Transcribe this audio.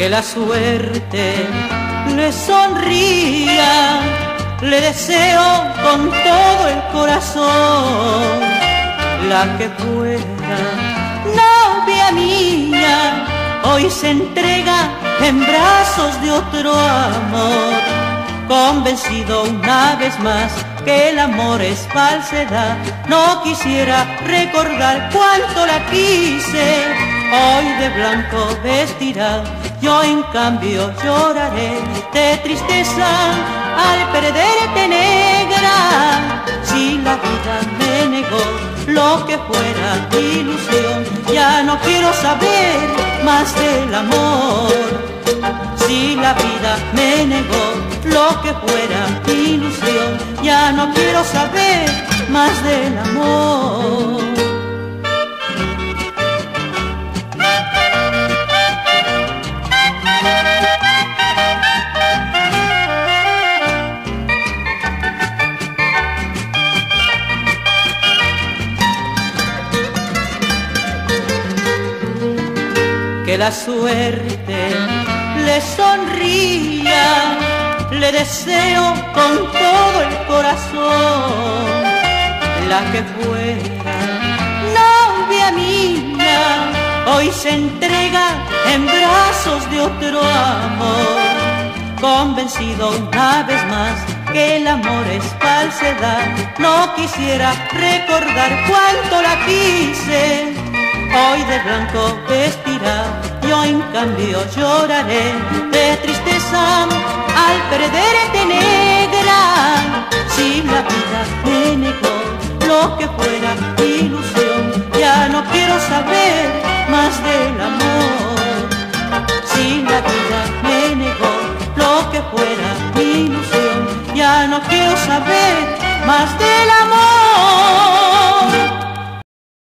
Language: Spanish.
que la suerte le sonría, le deseo con todo el corazón, la que fuera novia mía, hoy se entrega en brazos de otro amor, convencido una vez más que el amor es falsedad. No quisiera recordar cuánto la quise, hoy de blanco vestirá, yo en cambio lloraré de tristeza al perderte, negra. Si la vida me negó lo que fuera ilusión, ya no quiero saber más del amor. Si la vida me negó lo que fuera ilusión, ya no quiero saber más del amor. Que la suerte le sonría, le deseo con todo el corazón, la que fuera novia mía, hoy se entrega en brazos de otro amor, convencido una vez más que el amor es falsedad. No quisiera recordar cuánto la quise, hoy de blanco vestirá, yo en cambio lloraré de tristeza al perderte, negra. Si la vida me negó lo que fuera ilusión, ya no quiero saber más del amor. Si la vida me negó lo que fuera ilusión, ya no quiero saber más del amor.